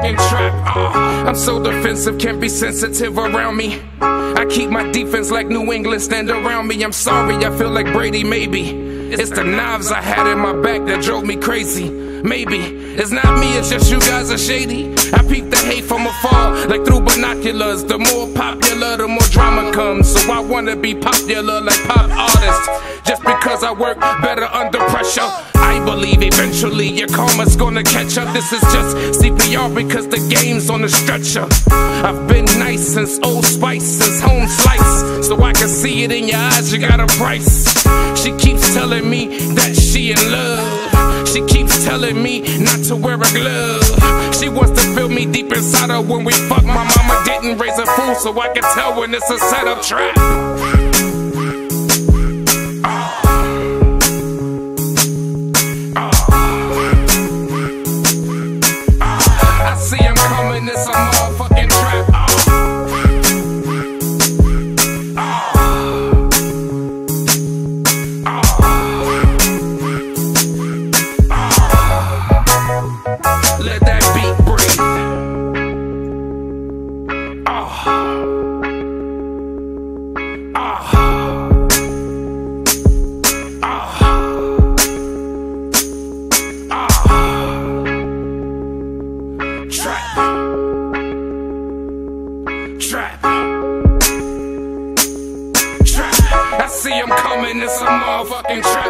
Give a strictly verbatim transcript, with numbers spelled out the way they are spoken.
motherfucking trap. Uh, I'm so defensive, can't be sensitive around me. I keep my defense like New England stand around me. I'm sorry, I feel like Brady, maybe. It's the knives I had in my back that drove me crazy. Maybe it's not me, it's just you guys are shady. I peep the hate from afar, like through binoculars. The more popular, the more drama comes. So I wanna be popular like pop artists, just because I work better under pressure. I believe eventually your karma's gonna catch up. This is just C P R because the game's on the stretcher. I've been nice since Old Spice, since Home Slice, so I can see it in your eyes, you got a price. She keeps telling me that she in love. She keeps telling me not to wear a glove. She wants to feel me deep inside her when we fuck. My mama didn't raise a fool, so I can tell when it's a setup trap. I see him coming, it's a motherfucking trap. Let that beat breathe. Ah, ah, ah, ah. Trap, trap, trap. I see him coming, it's a motherfucking trap.